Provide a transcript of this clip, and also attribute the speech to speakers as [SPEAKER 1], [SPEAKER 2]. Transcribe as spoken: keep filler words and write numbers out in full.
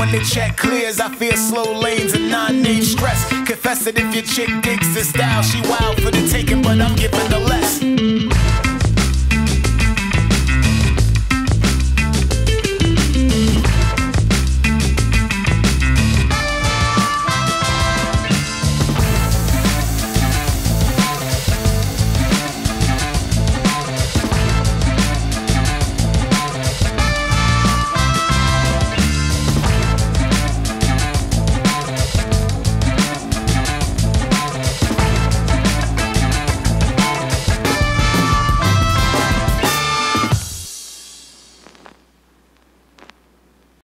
[SPEAKER 1] when the check clears, I feel slow lanes and non-name stress. Confess it if your chick digs the style. She wild for the taking, but I'm giving